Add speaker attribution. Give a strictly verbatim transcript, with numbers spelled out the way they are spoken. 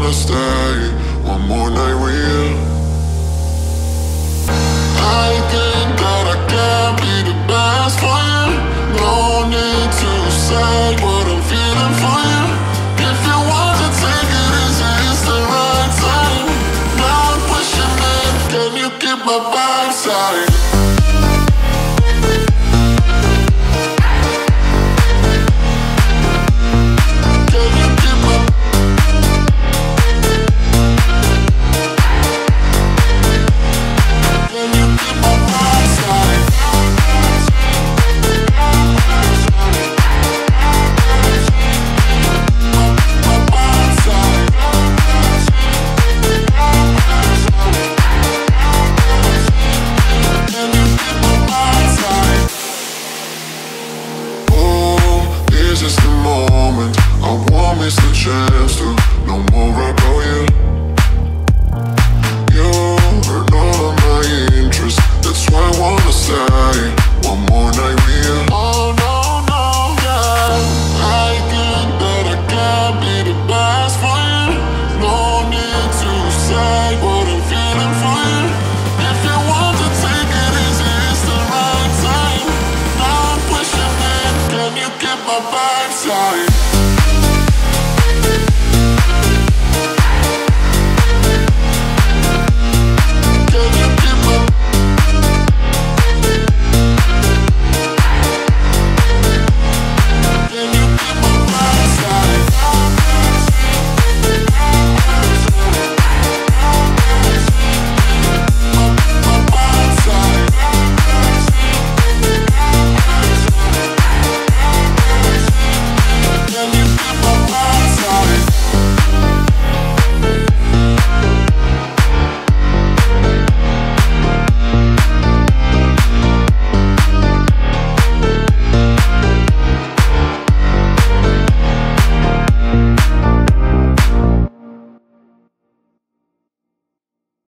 Speaker 1: wanna stay one more night with you. I think that I can be the best for you. No need to say what I'm feeling for you. If you want to take it easy, it's the right time. Now I'm pushing it, can you keep my vibes high?